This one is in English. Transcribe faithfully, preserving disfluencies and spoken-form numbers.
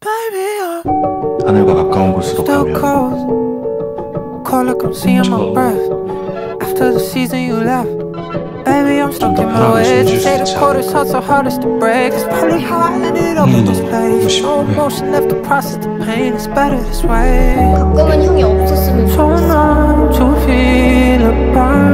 하늘과 가까운 곳으로 가면 Baby, I'm stuck in my ways. You say the quarters hard, so hardest to break. It's probably how I ended up in this place. No emotion left to process the pain. It's better this way. 가끔은 형이 없었으면 So 좋겠어. numb to feel a burn.